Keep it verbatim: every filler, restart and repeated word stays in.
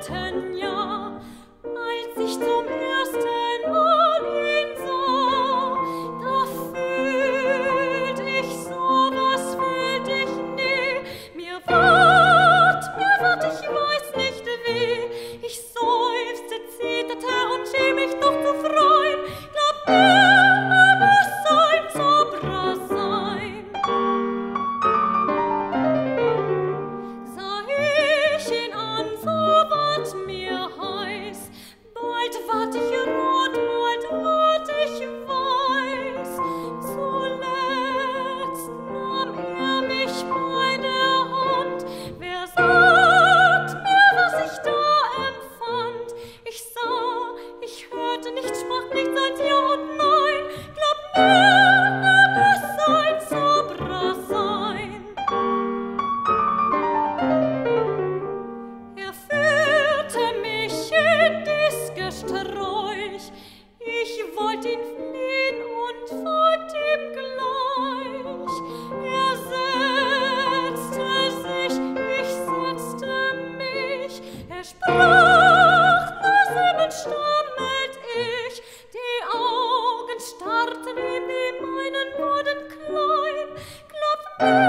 alten Jahr, als ich zum ersten Mal ihn sah, da fühlt ich so, was fühlt ich nie. Mir ward, mir ward, ich weiß nicht wie. Ich seufzte, zitterte und schien mich doch zu freuen. Glaub mir, er muss ein Zauberer sein. Sah ich ihn an, so ward mir heiß. Bald ward ich rot, bald ward ich weiß. Zuletzt nahm er mich bei der Hand. Wer sagt mir, was ich da empfand? Ich sah, ich hörte nichts, sprach nichts als Ja und Nein. Glaub mir, er muss ein Zauberer sein. Er führte mich in dies Gesträuch. Ich wollt ihn fliehen und folgt ihm gleich. Er setzte sich, ich setzte mich. Er sprach, nur singend stammelt ich. Die Augen starrten ihm, die meinen wurden klein. Glaub mir,